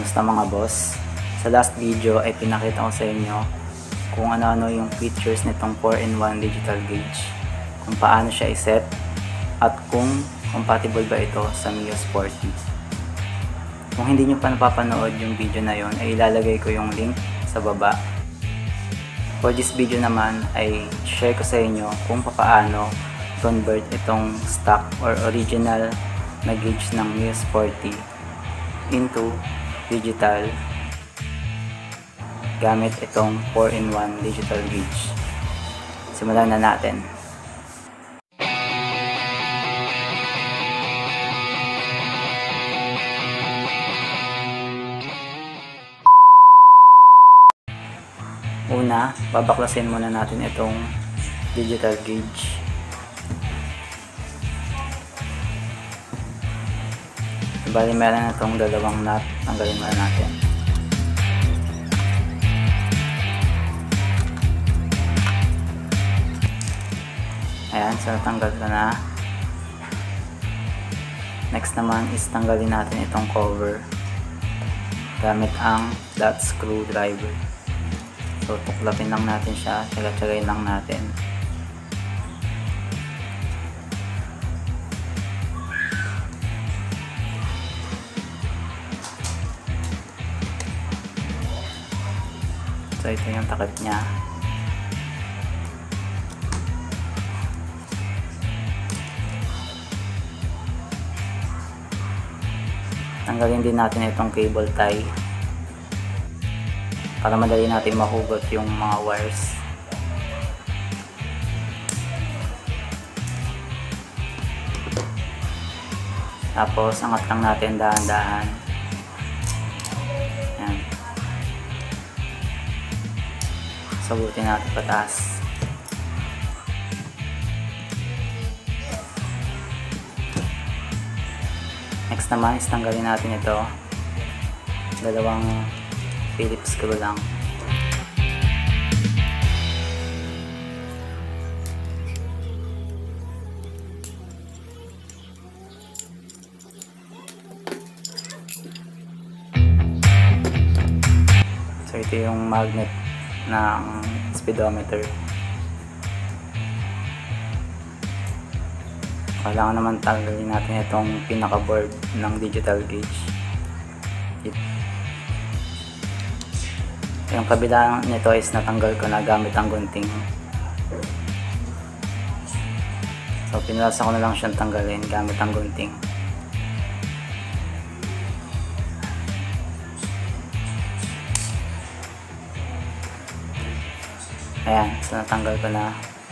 Kamusta mga boss? Sa last video ay pinakita ko sa inyo kung ano-ano yung features nitong 4-in-1 digital gauge, kung paano siya iset, at kung compatible ba ito sa Mio Sporty. Kung hindi nyo pa napapanood yung video na yon, ay ilalagay ko yung link sa baba. For this video naman ay share ko sa inyo kung paano convert itong stock or original na gauge ng Mio Sporty into digital gamit itong 4-in-1 digital gauge. Simulan na natin. Una, babaklasin muna natin itong digital gauge. Bali meron na itong dalawang nut, tanggalin muna natin. Ayan, so tanggal ko na. Next naman is tanggalin natin itong cover gamit ang flat screwdriver. So tuklapin lang natin siya, tsaga-tsagayin lang natin. So ito yung takip niya. Tanggalin din natin itong cable tie para madali natin mahugot yung mga wires. Tapos angat lang natin dahan-dahan. Ayan. Sagutin natin pataas. Next naman is tanggalin natin ito. Dalawang Phillips screw lang. So ito yung magnet ng speedometer. Kailangan naman tanggalin natin itong pinaka board ng digital gauge. Yung kabila nito is natanggal ko na gamit ang gunting. So pinalasa ko na lang siyang tanggalin gamit ang gunting. Ayan, so natanggal ko na.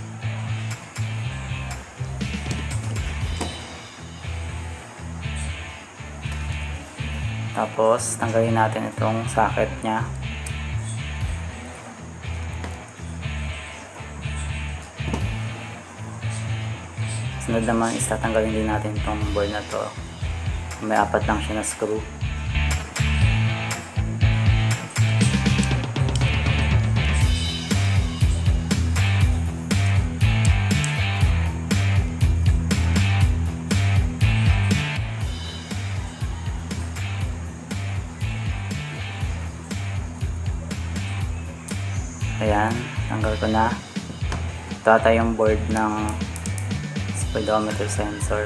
Tapos tanggalin natin itong socket nya. Sunod naman is tatanggalin din natin itong board na to. May 4 lang siya na screw. Ayan, tanggal ko na. Ito ata yung board ng speedometer sensor.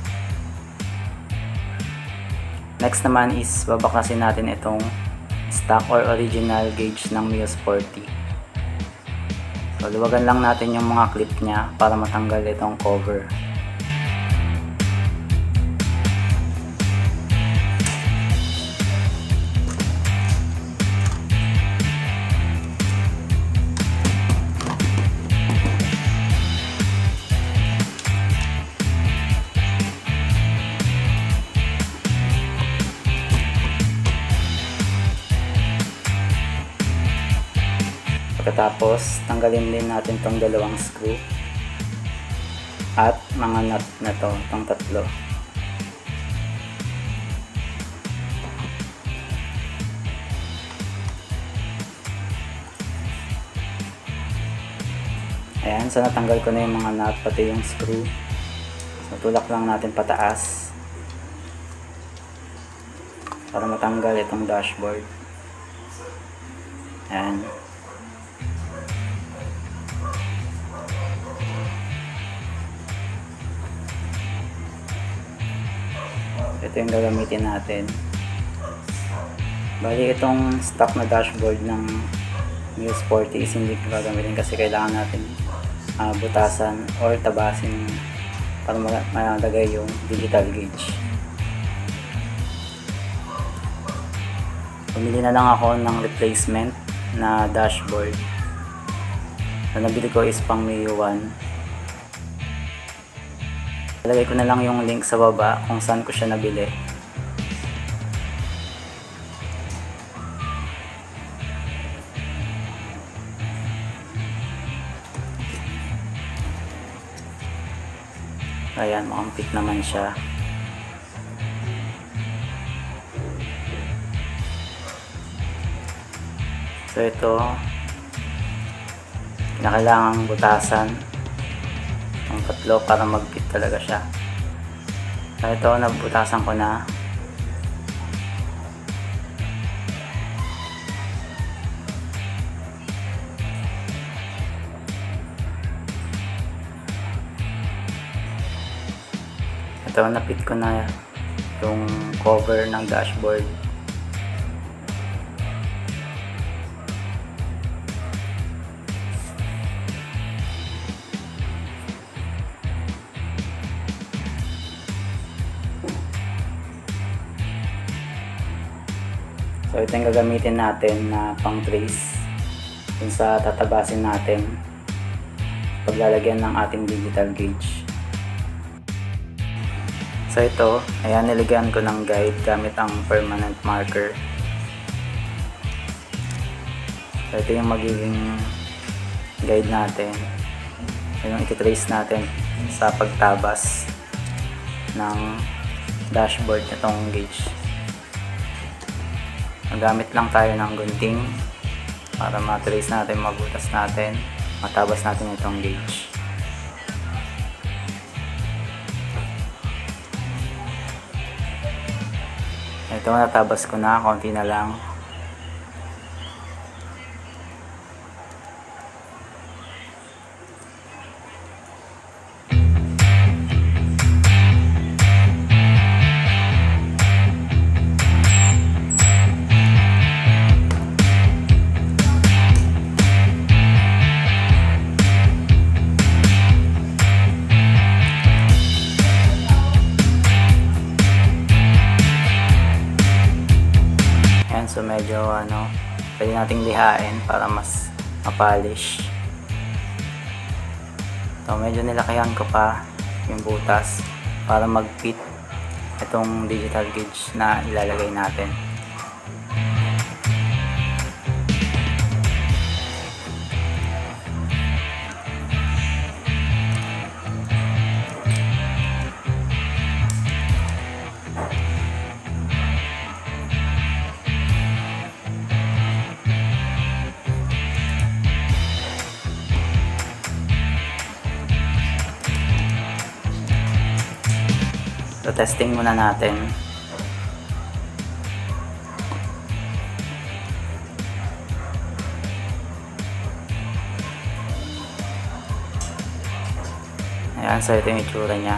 Next naman is babaklasin natin itong stock or original gauge ng Mio Sporty. So luwagan lang natin yung mga clip nya para matanggal itong cover. Pagkatapos, tanggalin din natin tong dalawang screw at mga nut na to, itong tatlo. Ayan, so natanggal ko na yung mga nut, pati yung screw. So tulak lang natin pataas. para matanggal itong dashboard. Ayan. Ito yung gagamitin natin. Bali itong stock na dashboard ng Muse 40 is hindi ko gagamitin kasi kailangan natin butasan or tabasin para malagay yung digital gauge. Bumili na lang ako ng replacement na dashboard. Na nabili ko is pang Mio 1. Ilagay ko na lang yung link sa baba kung saan ko siya nabili. Ayan, makampit naman siya. So ito, kailangang butasan ang tatlo para mag-fit talaga siya. So ito, nabutasan ko na. Ito, napit ko na yung cover ng dashboard. So ito yung gagamitin natin na pang trace dun sa tatabasin natin paglalagyan ng ating digital gauge. So ito, ayan, nilagyan ko ng guide gamit ang permanent marker. So ito yung magiging guide natin, yung ititrace natin sa pagtabas ng dashboard nitong gauge. Magamit lang tayo ng gunting para matrace natin, mabutas natin, matabas natin itong gauge. Ito, natabas ko na, konti na lang. So medyo pwede nating lihain para mas mapolish. So medyo nilakihan ko pa yung butas para mag-fit itong digital gauge na ilalagay natin. So testing muna natin. Ayan, so ito yung itsura niya.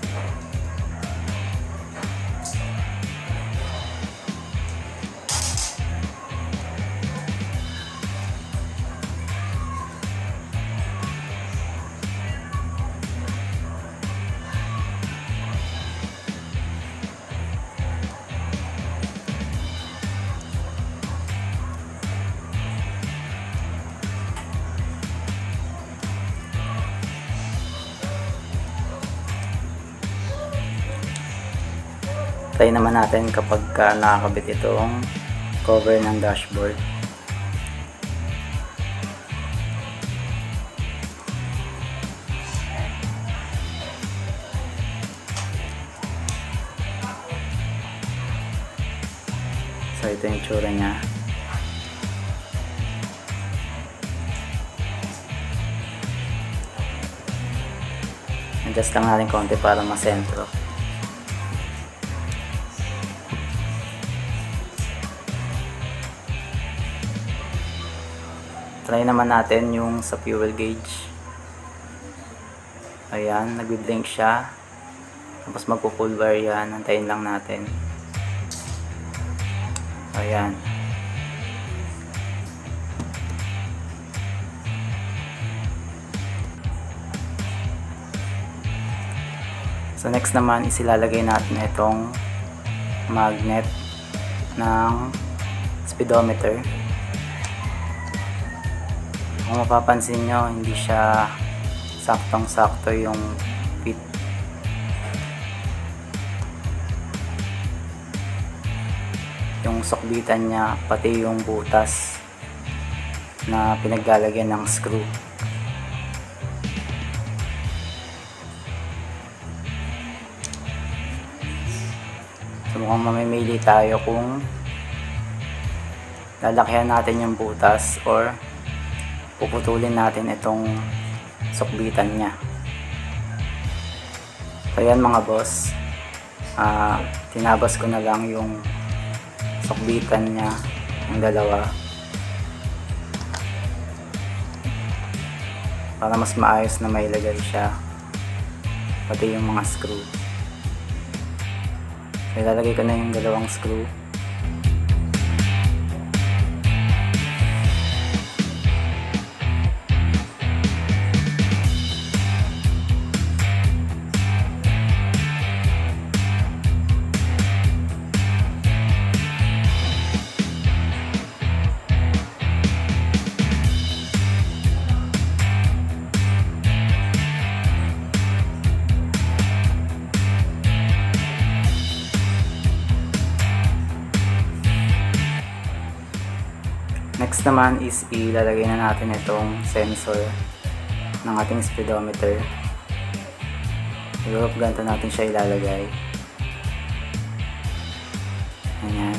Try naman natin kapag nakakabit itong cover ng dashboard. So ito yung itsura niya. Adjust lang natin konti para masentro. Try naman natin yung sa fuel gauge. Ayan, nagbi-blink siya. Tapos magpo-full wire yan. Antayin lang natin. Ayan. So next naman is ilalagay natin itong magnet ng speedometer. Kung mapapansin nyo, hindi siya saktong-sakto yung fit. Yung sukbitan niya, pati yung butas na pinaglalagyan ng screw. So mukhang mamimili tayo kung lalakihan natin yung butas or puputulin natin itong sukbitan niya. So yan mga boss, tinabas ko na lang yung sukbitan niya ng dalawa para mas maayos na mailagay siya, pati yung mga screw. So ilalagay ko na yung dalawang screw. Next naman is ilalagay na natin itong sensor ng ating speedometer. Siguro ganito natin siya ilalagay. Ayan.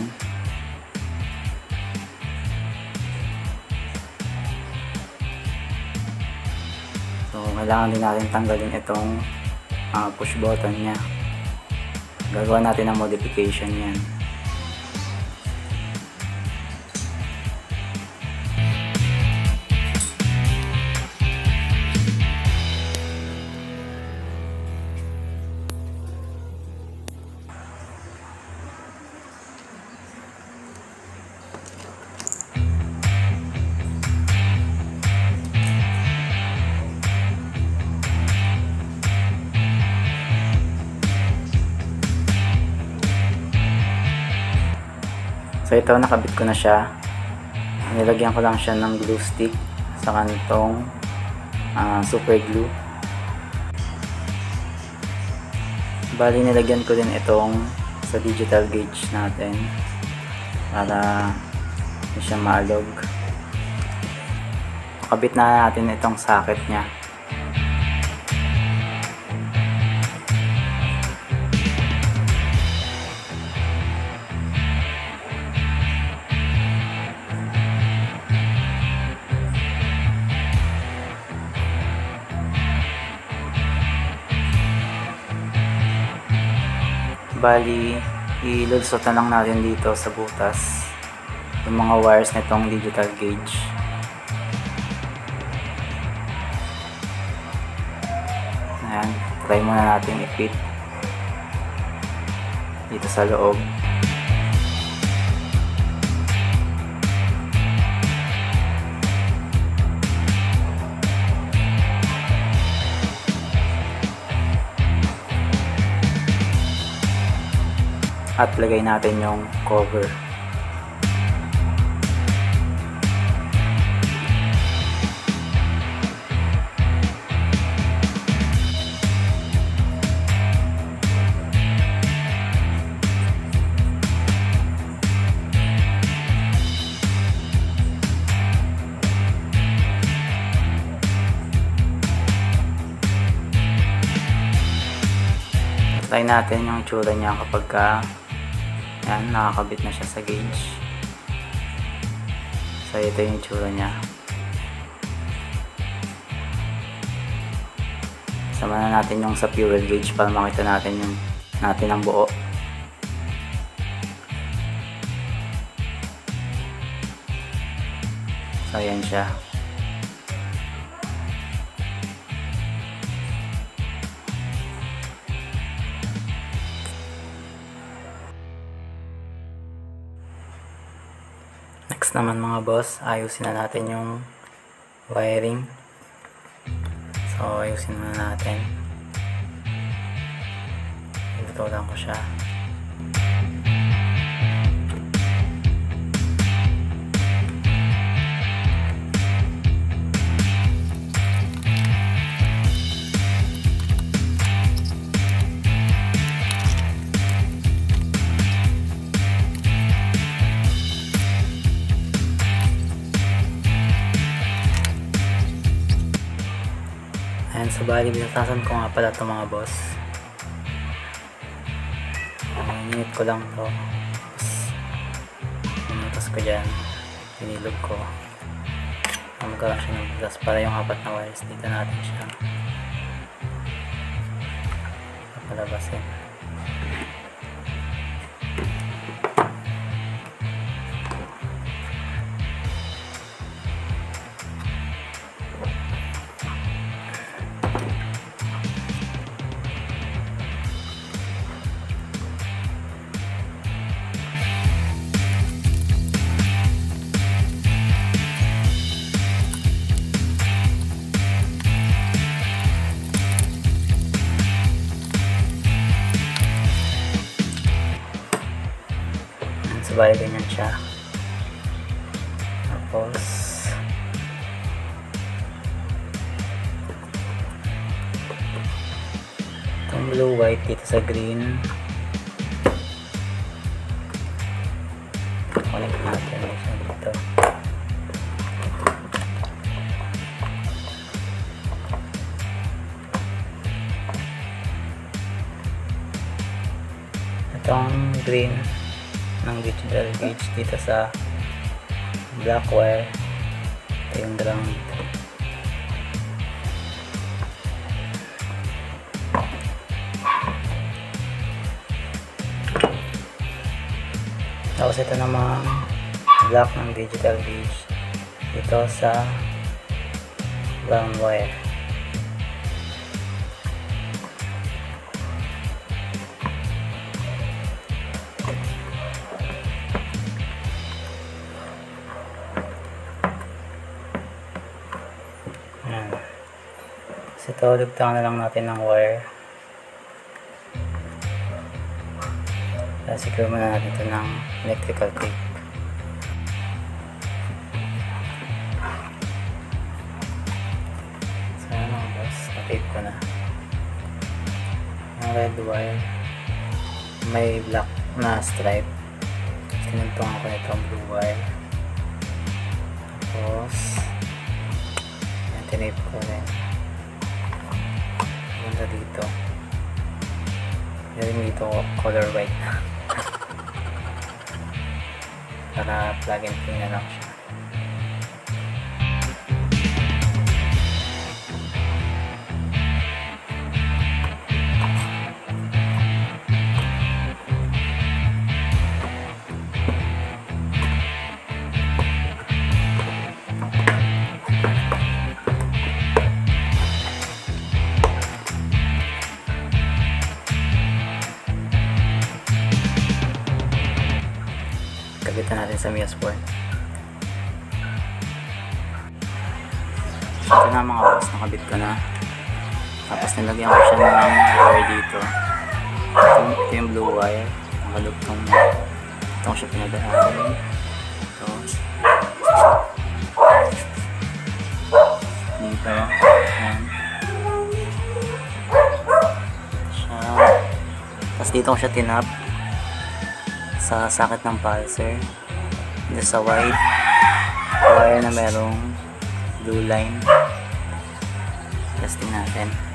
So kailangan din natin tanggalin itong push button niya. Gagawa natin ng modification yan. So ito, nakabit ko na siya. Nilagyan ko lang siya ng glue stick sa kantong super glue. Bali nilagyan ko din itong sa digital gauge natin para hindi siya maalog. Kabit na natin itong socket niya. Bali, ilulusot na lang natin dito sa butas yung mga wires nitong digital gauge. Ayan, try muna natin i-fit dito sa loob. At lagay natin yung cover. Try natin yung tsura niya kapag yan, nakakabit na siya sa gauge. So ito yung itsura niya. Sama na natin yung sa fuel gauge para makita natin yung ang buo. So ayan siya. Next naman mga boss, ayusin na natin yung wiring. So ayusin na natin. Ibutulan ko siya. Ayan, so bali binatasan ko nga pala ito mga boss. Init ko lang to. Inutos ko dyan. Pinilog ko. Magkaroon siya ng butas para yung apat na wires dito natin siya papalabasin. So bali ganyan siya. Tapos itong blue white dito sa green, connect natin siya dito. Itong green ng digital gauge dito sa black wire. Ito yung ground. Tapos ito naman black ng digital gauge dito sa brown wire. Ito, dugtungan na lang natin ng wire. Secure muna natin ito ng electrical tape. So yan mga boss, na-tape ko na. Yung red wire, may black na stripe. Sinuntungan ko nito ang blue wire. Tapos, yan, tinape ko rin. Dito yung dito color white para plug and play na lang siya. Kabitan natin sa Miyas board. Ito na mga boss, nakabit ko na. Tapos nilagyan ko siya ng wire dito. Ito yung blue wire. Nakalugtong itong siya pinadaan. Ito. Dito. Ayan. Siya. Tapos dito ko siya tinap sa socket ng pulser dito sa white wire na merong blue line. Testing natin.